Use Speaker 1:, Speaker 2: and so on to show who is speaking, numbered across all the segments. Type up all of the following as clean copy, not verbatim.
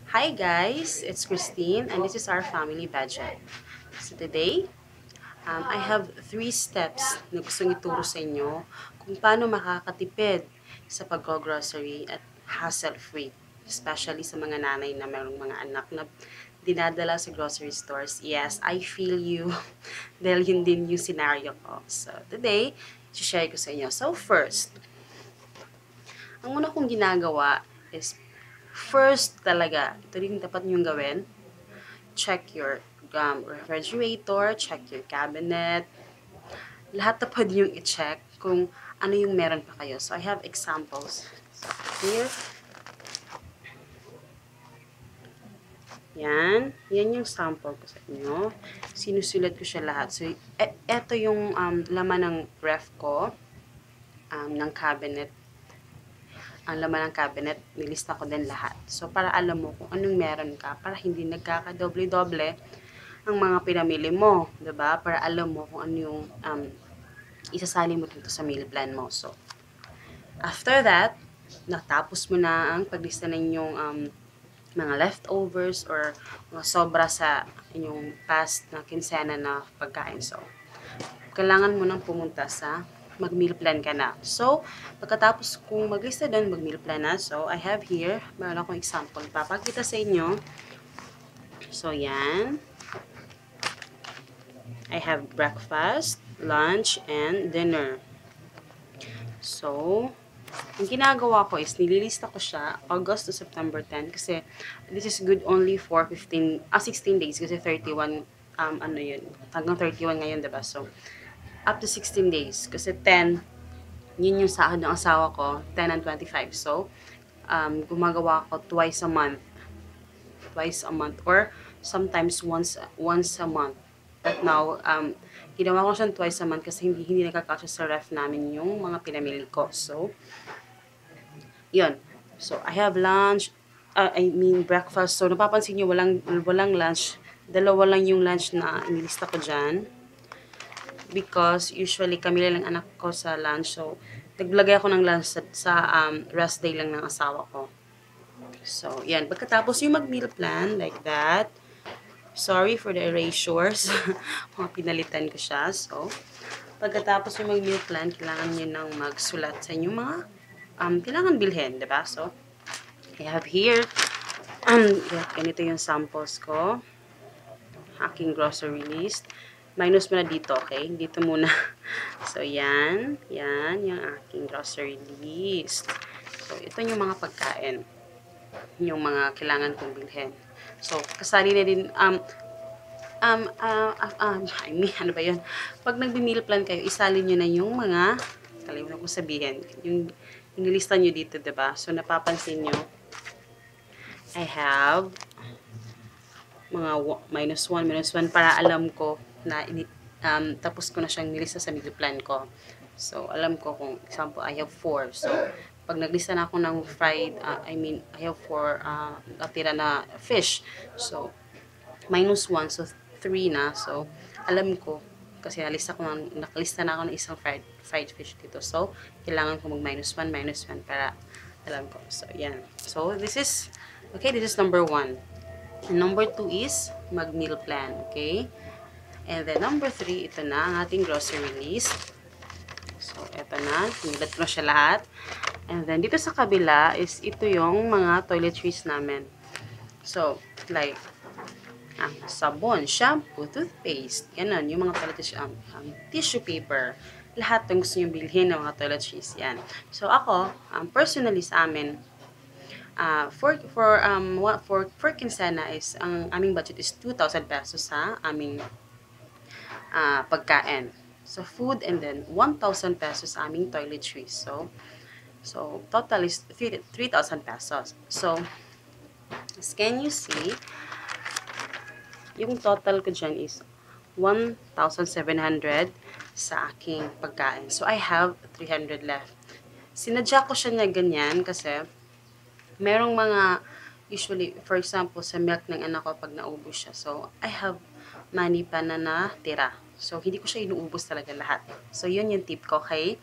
Speaker 1: Hi guys, it's Christine and this is our family budget. So today, I have 3 steps na gustong ituro sa inyo kung paano makakatipid sa pag-grocery at hassle-free. Especially sa mga nanay na mayroong mga anak na dinadala sa grocery stores. Yes, I feel you. Dahil yun din yung scenario ko. So today, share ko sa inyo. So first, ang una kong ginagawa is first talaga, ito rin dapat niyong gawin, check your refrigerator, check your cabinet. Lahat na pwede yung i-check kung ano yung meron pa kayo. So, I have examples. So, here. Yan. Yan yung sample ko sa inyo. Sinusulat ko siya lahat. So, eto yung laman ng ref ko, ng cabinet. Ang laman ng cabinet, nilista ko din lahat. So, para alam mo kung anong meron ka, para hindi nagkakadoble-doble ang mga pinamili mo, 'di ba? Para alam mo kung ano yung isasali mo dito sa meal plan mo. So, after that, natapos mo na ang paglista ng inyong mga leftovers or mga sobra sa inyong past na kinsena na pagkain. So, kailangan mo nang pumunta sa mag-meal plan ka na. So, pagkatapos kung maglista doon, mag-meal plan na. So, I have here, meron akong example. Papakita sa inyo. So, yan. I have breakfast, lunch, and dinner. So, ang ginagawa ko is nililista ko siya August to September 10 kasi this is good only for 16 days kasi 31 ano yun, hanggang 31 ngayon, diba? So, up to 16 days kasi 10 yun yung sahod ng asawa ko, 10 and 25. So, gumagawa ko twice a month or sometimes once a month. But now, ginawa ko siyang twice a month kasi hindi nakakasya sa ref namin yung mga pinamili ko. So, yun. So, I have lunch, breakfast. So, napapansin nyo, walang lunch. Dalawa lang yung lunch na inilista ko dyan. Because usually kami lang anak ko sa lunch. So, naglagay ako ng lunch sa rest day lang ng asawa ko. So, yan. Pagkatapos yung mag-meal plan, like that. Sorry for the erasures. Mga pinalitan ko siya. So, pagkatapos yung mag-meal plan, kailangan nyo nang magsulat sa inyong mga kailangan bilhin, diba? So, I have here, ganito yung samples ko. Aking grocery list. Minus mo na dito, okay? Dito muna. So, yan. Yan, yung aking grocery list. So, ito yung mga pagkain. Yung mga kailangan kong bilhin. So, kasali na din, ano ba yun? Pag nagbi-meal plan kayo, isalin nyo na yung mga, kalimutan ko sabihin, yung nilista nyo dito, diba? So, napapansin nyo, I have mga -1 para alam ko na tapos ko na siyang nilista sa meal plan ko. So, alam ko kung, example, I have 4. So, pag naglista na ako ng fried, I have 4 natira na fish. So, -1, so 3 na. So, alam ko, kasi nakalista na ako ng isang fried fish dito. So, kailangan ko mag -1 para alam ko. So, yan. So, this is number 1. And number 2 is mag-meal plan, okay? And then number 3, ito na ang ating grocery list. So, ito na. Nilat ko na siya lahat. And then, dito sa kabila is ito yung mga toiletries namin. So, like, sabon, shampoo, toothpaste, ganun, yung mga toiletries, tissue paper, lahat ng gusto nyo bilhin ng mga toiletries, yan. So, ako, personally sa amin, for Kinsena is, ang aming budget is 2,000 pesos sa aming pagkain. So, food and then 1,000 pesos sa aming toiletries. So total is 3,000 pesos. So, as can you see, yung total ko dyan is 1,700 sa aking pagkain. So, I have 300 left. Sinadya ko siya na ganyan kasi merong mga, usually, for example, sa milk ng anak ko pag naubos siya. So, I have money pa na natira. So, hindi ko siya inuubos talaga lahat. So, yun yung tip ko, okay?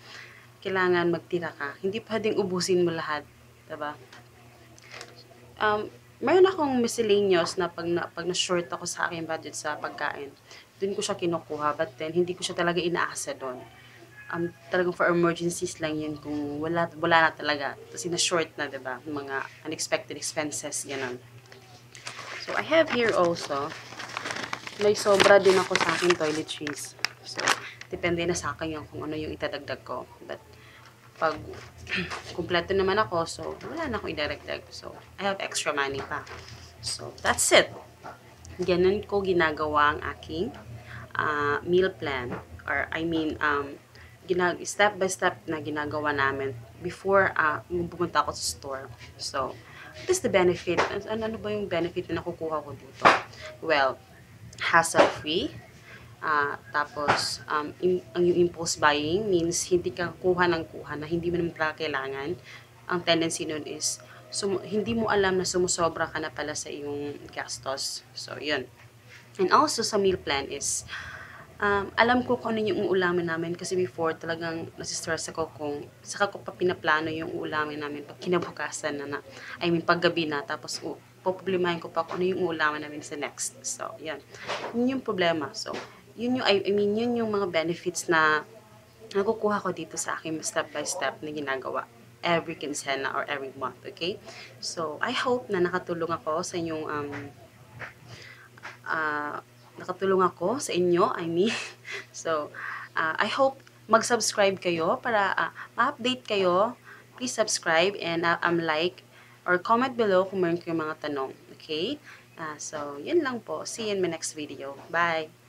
Speaker 1: Kailangan magtira ka. Hindi pwedeng ubusin mo lahat. Diba? Mayroon akong miscellaneous na pag na-short ako sa aking budget sa pagkain, dun ko siya kinukuha, but then hindi ko siya talaga inaasa doon. Talagang for emergencies lang yun kung wala na talaga. Tapos na-short na, diba? Mga unexpected expenses, ganun. So, I have here also, may sobra din ako sa aking toiletries. So, depende na sa akin yung kung ano yung itadagdag ko. But, pag kumpleto naman ako, so wala na akong idadagdag. So, I have extra money pa. So, that's it. Ganun ko ginagawa ang aking meal plan. Or, I mean, step by step na ginagawa namin before pumunta ako sa store. So, what is the benefit? Ano ba yung benefit na nakukuha ko dito? Well, hassle-free. Tapos, yung impulse buying means hindi ka kuha ng kuha na hindi mo naman talaga kailangan. Ang tendency nun is, hindi mo alam na sumusobra ka na pala sa iyong gastos. So, yun. And also, sa meal plan is, alam ko kung ano yung uulamin namin kasi before talagang nasistress ako kung saka ko pa pinaplano yung uulamin namin pag kinabukasan I mean, paggabi na, tapos poproblemahin ko pa kung ano yung uulamin namin sa next. So, yan. Yun yung problema. So, yun yung, I mean, yun yung mga benefits na nakukuha ko dito sa aking step by step na ginagawa every quinzena or every month, okay? So, I hope na nakatulong ako sa inyong, nakatulong ako sa inyo, I mean. So, I hope mag-subscribe kayo para ma-update kayo. Please subscribe and like or comment below kung meron kayong mga tanong, okay? So, yun lang po. See you in my next video. Bye!